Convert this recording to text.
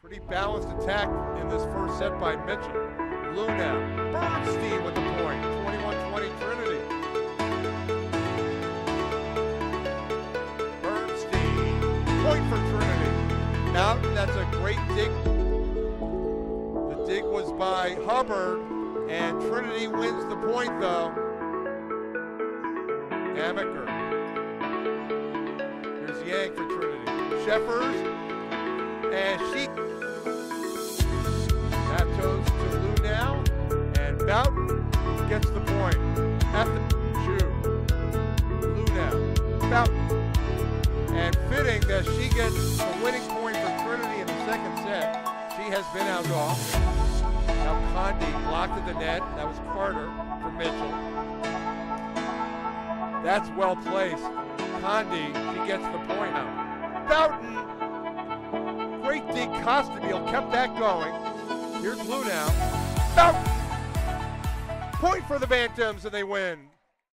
Pretty balanced attack in this first set by Mitchell. Luna, Bernstein with the point, 21-20 Trinity. Bernstein, point for Trinity. Now that's a great dig. The dig was by Hubbard, and Trinity wins the point though. Amaker. Here's Yang for Trinity. Sheffers, and she that goes to Lou now, and Boughton gets the point. Lou now, Boughton, and fitting that she gets the winning point for Trinity in the second set. She has been out off. Now Condi blocked at the net. That was Carter for Mitchell. That's well placed. Condi, she gets the point now. Boughton, great dig. Costabile kept that going. Here's Lou now. Boughton, point for the Bantams, and they win.